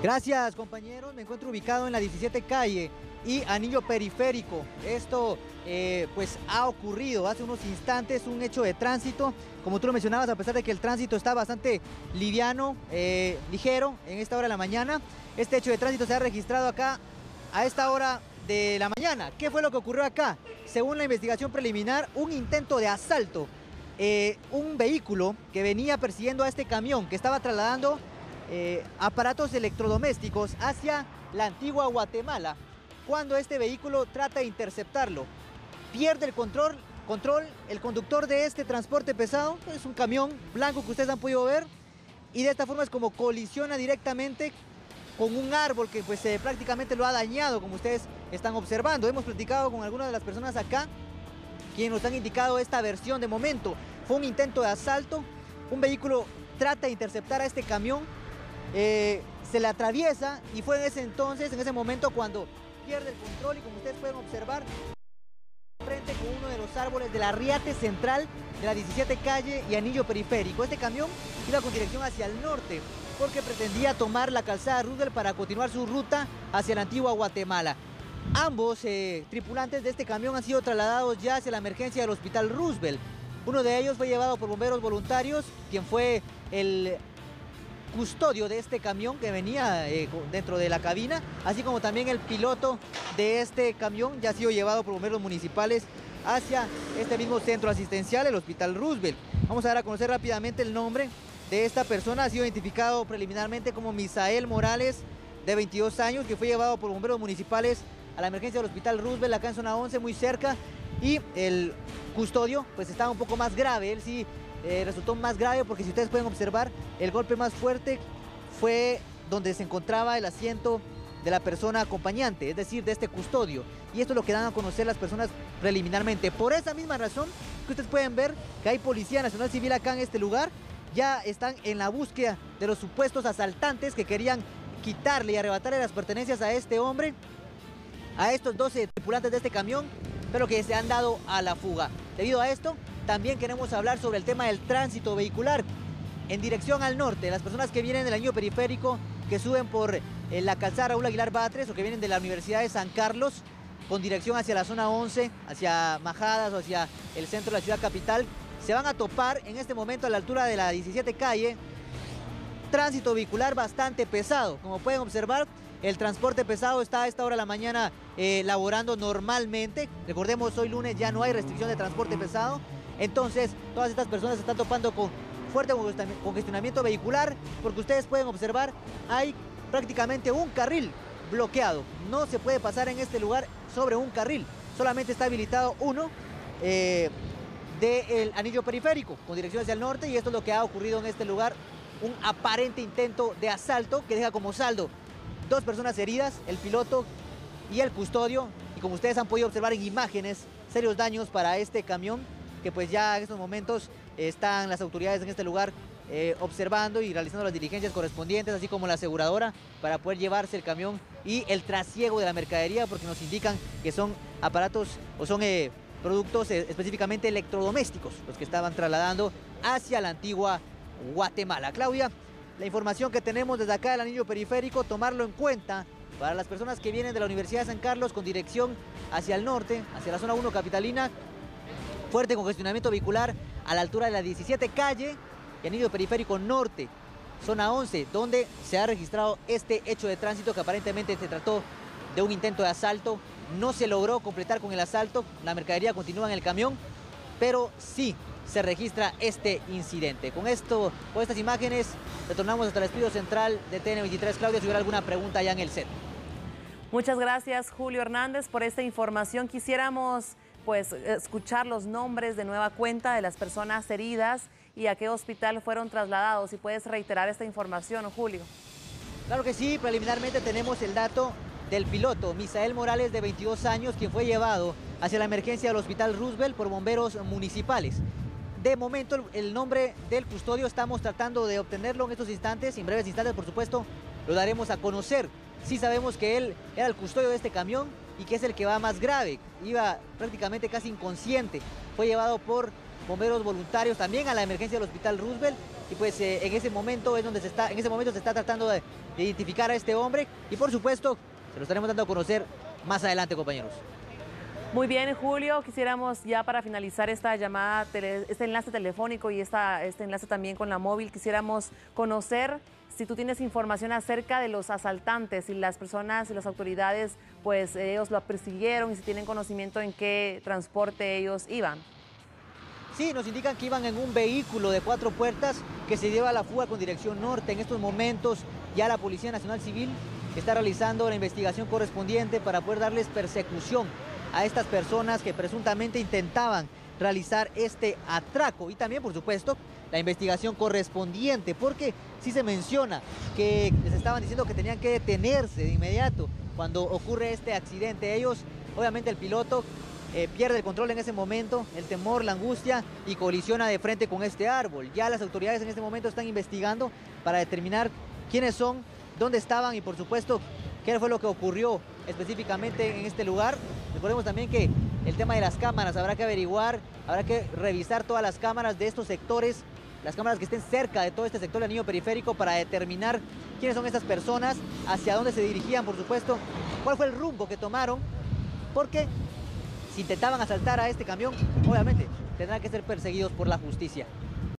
Gracias, compañeros. Me encuentro ubicado en la 17 calle y anillo periférico. Esto pues ha ocurrido hace unos instantes, un hecho de tránsito. Como tú lo mencionabas, a pesar de que el tránsito está bastante liviano, ligero en esta hora de la mañana, este hecho de tránsito se ha registrado acá a esta hora de la mañana. ¿Qué fue lo que ocurrió acá? Según la investigación preliminar, un intento de asalto. Un vehículo que venía persiguiendo a este camión que estaba trasladando aparatos electrodomésticos hacia la antigua Guatemala. Cuando este vehículo trata de interceptarlo, pierde el control el conductor de este transporte pesado, es un camión blanco que ustedes han podido ver, y de esta forma es como colisiona directamente con un árbol que pues prácticamente lo ha dañado, como ustedes están observando. Hemos platicado con algunas de las personas acá quienes nos han indicado esta versión de momento. Fue un intento de asalto, un vehículo trata de interceptar a este camión, se le atraviesa y fue en ese momento cuando pierde el control y, como ustedes pueden observar, frente con uno de los árboles del arriate central de la 17 calle y anillo periférico. Este camión iba con dirección hacia el norte porque pretendía tomar la calzada Roosevelt para continuar su ruta hacia la antigua Guatemala. Ambos tripulantes de este camión han sido trasladados ya hacia la emergencia del hospital Roosevelt. Uno de ellos fue llevado por bomberos voluntarios, quien fue el custodio de este camión que venía dentro de la cabina, así como también el piloto de este camión ya ha sido llevado por bomberos municipales hacia este mismo centro asistencial, el hospital Roosevelt. Vamos a dar a conocer rápidamente el nombre de esta persona. Ha sido identificado preliminarmente como Misael Morales, de 22 años, que fue llevado por bomberos municipales a la emergencia del hospital Roosevelt, acá en zona 11, muy cerca, y el custodio pues estaba un poco más grave. Él sí resultó más grave porque, si ustedes pueden observar, el golpe más fuerte fue donde se encontraba el asiento de la persona acompañante, es decir, de este custodio, y esto es lo que dan a conocer las personas preliminarmente. Por esa misma razón que ustedes pueden ver que hay Policía Nacional Civil acá en este lugar, ya están en la búsqueda de los supuestos asaltantes que querían quitarle y arrebatarle las pertenencias a este hombre, a estos 12 tripulantes de este camión, pero que se han dado a la fuga. Debido a esto, también queremos hablar sobre el tema del tránsito vehicular en dirección al norte. Las personas que vienen del anillo periférico, que suben por la calzada Raúl Aguilar Batres, o que vienen de la Universidad de San Carlos con dirección hacia la zona 11, hacia Majadas o hacia el centro de la ciudad capital, se van a topar en este momento a la altura de la 17 calle tránsito vehicular bastante pesado. Como pueden observar, el transporte pesado está a esta hora de la mañana laborando normalmente. Recordemos, hoy lunes ya no hay restricción de transporte pesado. Entonces, todas estas personas se están topando con fuerte congestionamiento vehicular, porque ustedes pueden observar, hay prácticamente un carril bloqueado. No se puede pasar en este lugar sobre un carril. Solamente está habilitado uno del anillo periférico con dirección hacia el norte, y esto es lo que ha ocurrido en este lugar. Un aparente intento de asalto que deja como saldo 2 personas heridas, el piloto y el custodio, y como ustedes han podido observar en imágenes, serios daños para este camión, que pues ya en estos momentos están las autoridades en este lugar observando y realizando las diligencias correspondientes, así como la aseguradora, para poder llevarse el camión y el trasiego de la mercadería, porque nos indican que son aparatos o son productos específicamente electrodomésticos los que estaban trasladando hacia la antigua Guatemala. Claudia, la información que tenemos desde acá del anillo periférico, tomarlo en cuenta para las personas que vienen de la Universidad de San Carlos con dirección hacia el norte, hacia la zona 1 capitalina. Fuerte congestionamiento vehicular a la altura de la 17 calle y anillo periférico norte, zona 11, donde se ha registrado este hecho de tránsito que aparentemente se trató de un intento de asalto. No se logró completar con el asalto, la mercadería continúa en el camión, pero sí se registra este incidente. Con estas imágenes, retornamos hasta el estudio central de TN23. Claudia, si hubiera alguna pregunta ya en el set. Muchas gracias, Julio Hernández, por esta información. Quisiéramos pues escuchar los nombres de nueva cuenta de las personas heridas y a qué hospital fueron trasladados. Si puedes reiterar esta información, Julio. Claro que sí, preliminarmente tenemos el dato del piloto, Misael Morales, de 22 años, quien fue llevado hacia la emergencia del hospital Roosevelt por bomberos municipales. De momento, el nombre del custodio estamos tratando de obtenerlo en estos instantes. En breves instantes, por supuesto, lo daremos a conocer. Sí sabemos que él era el custodio de este camión y que es el que va más grave. Iba prácticamente casi inconsciente. Fue llevado por bomberos voluntarios también a la emergencia del hospital Roosevelt, y pues en ese momento se está tratando de identificar a este hombre y por supuesto se lo estaremos dando a conocer más adelante, compañeros. Muy bien, Julio, quisiéramos ya para finalizar esta llamada, este enlace telefónico y este enlace también con la móvil, quisiéramos conocer si tú tienes información acerca de los asaltantes, si las personas y las autoridades, pues ellos lo persiguieron y si tienen conocimiento en qué transporte ellos iban. Sí, nos indican que iban en un vehículo de 4 puertas que se lleva a la fuga con dirección norte. En estos momentos ya la Policía Nacional Civil está realizando la investigación correspondiente para poder darles persecución a estas personas que presuntamente intentaban realizar este atraco y también, por supuesto, la investigación correspondiente, porque sí se menciona que les estaban diciendo que tenían que detenerse de inmediato cuando ocurre este accidente. Ellos, obviamente el piloto pierde el control en ese momento, el temor, la angustia y colisiona de frente con este árbol. Ya las autoridades en este momento están investigando para determinar quiénes son, dónde estaban y por supuesto qué fue lo que ocurrió específicamente en este lugar. Recordemos también que el tema de las cámaras habrá que averiguar, habrá que revisar todas las cámaras de estos sectores, las cámaras que estén cerca de todo este sector del anillo periférico para determinar quiénes son estas personas, hacia dónde se dirigían, por supuesto, cuál fue el rumbo que tomaron, porque si intentaban asaltar a este camión, obviamente tendrán que ser perseguidos por la justicia.